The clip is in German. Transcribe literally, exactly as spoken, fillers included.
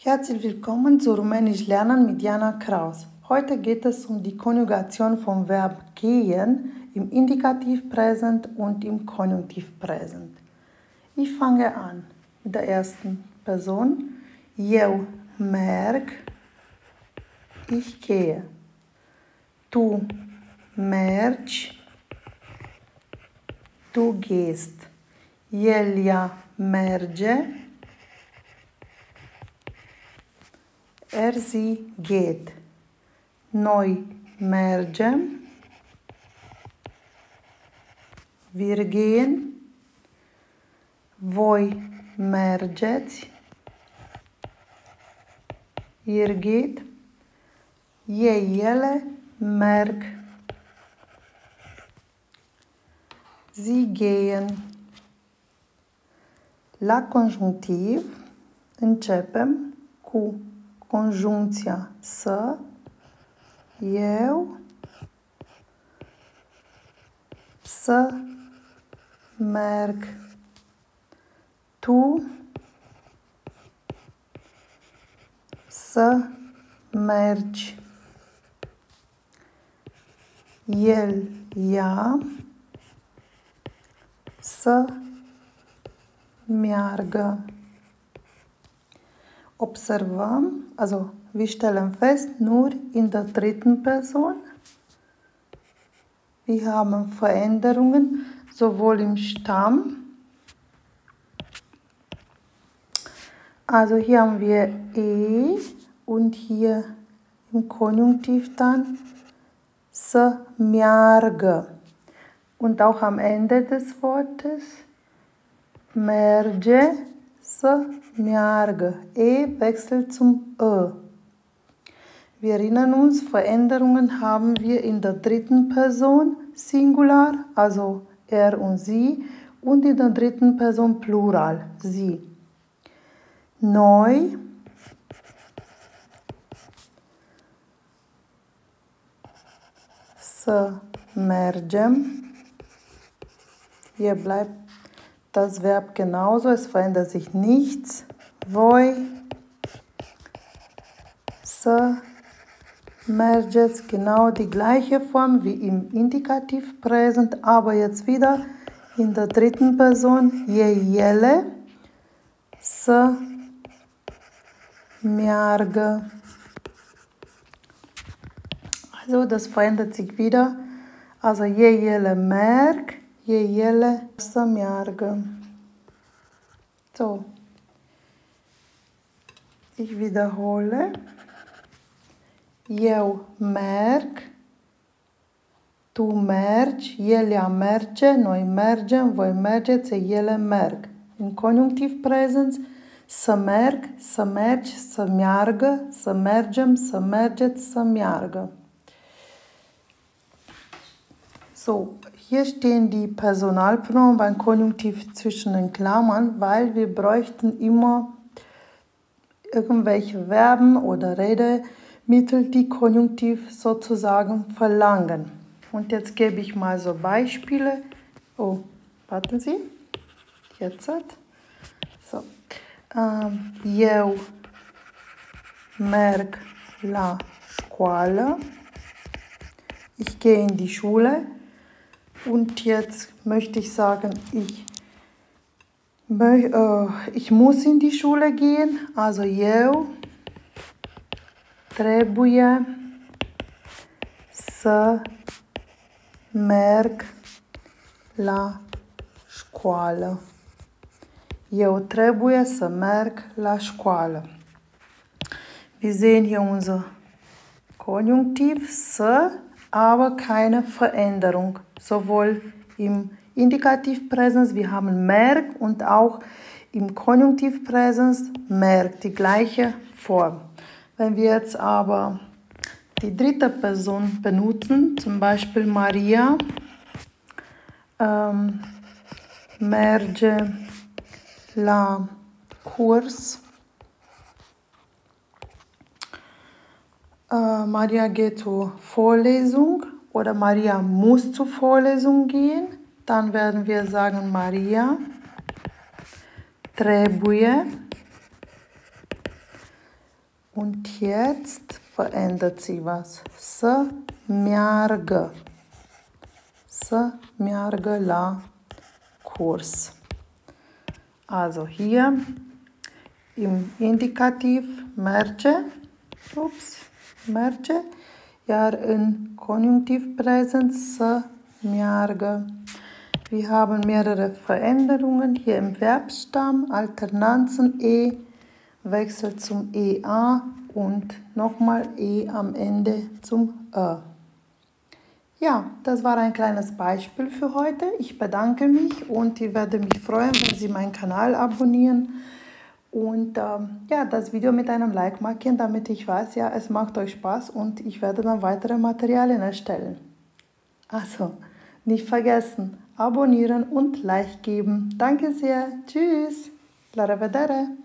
Herzlich willkommen zu Rumänisch lernen mit Jana Kraus. Heute geht es um die Konjugation vom Verb gehen im Indikativpräsent und im Konjunktivpräsent. Ich fange an mit der ersten Person. Eu merg, ich gehe. Du mergi, du gehst. El merge, er sie geht. Noi mergem, wir gehen. Voi mergeți, ihr geht. Ei, ele merg, sie gehen. La conjunctiv începem cu conjuncția să, eu, să merg, tu, să mergi, el, ea, să meargă. Observăm, also wir stellen fest, nur in der dritten Person. Wir haben Veränderungen sowohl im Stamm, also hier haben wir e und hier im Konjunktiv dann să meargă. Und auch am Ende des Wortes merge, să meargă. E wechselt zum Ö. Wir erinnern uns, Veränderungen haben wir in der dritten Person Singular, also er und sie, und in der dritten Person Plural, sie. Noi să mergem. Hier bleibt das Verb genauso, es verändert sich nichts. Voi să mergeți, genau die gleiche Form wie im Indikativpräsent, aber jetzt wieder in der dritten Person, ei, ele, să meargă. Also das verändert sich wieder, also ei, ele merg, ei, ele să meargă. So, ich wiederhole. Eu merg, tu mergi, el, ea merge, noi mergem, voi mergeți, ele merg. În conjunctiv prezent, să merg, să mergi, să meargă, să mergem, să mergeți, să meargă. So, hier stehen die Personalpronomen beim Konjunktiv zwischen den Klammern, weil wir bräuchten immer irgendwelche Verben oder Redemittel, die Konjunktiv sozusagen verlangen. Und jetzt gebe ich mal so Beispiele. Oh, warten Sie. Jetzt. So. Ähm, eu merg la școală. Ich gehe in die Schule. Und jetzt möchte ich sagen, ich, äh, ich muss in die Schule gehen. Also eu trebuie să merg la școală. Eu trebuie să merg la școală. Wir sehen hier unser Konjunktiv să, aber keine Veränderung. Sowohl im Indikativpräsens, wir haben merg, und auch im Konjunktivpräsens merg, die gleiche Form. Wenn wir jetzt aber die dritte Person benutzen, zum Beispiel Maria, ähm, merge la Kurs, äh, Maria geht zur Vorlesung oder Maria muss zur Vorlesung gehen, dann werden wir sagen Maria trebuie Und jetzt verändert sie was. Să meargă. Să meargă la Kurs. Also hier im Indikativ merge, ups, merge, iar în Konjunktiv Präsens să meargă. Wir haben mehrere Veränderungen hier im Verbstamm, Alternanzen, E wechselt zum E A und nochmal E am Ende zum Ö. Ja, das war ein kleines Beispiel für heute. Ich bedanke mich und ich werde mich freuen, wenn Sie meinen Kanal abonnieren und ähm, ja, das Video mit einem Like markieren, damit ich weiß, ja, es macht euch Spaß und ich werde dann weitere Materialien erstellen. Also, nicht vergessen, abonnieren und Like geben. Danke sehr. Tschüss. La revedere.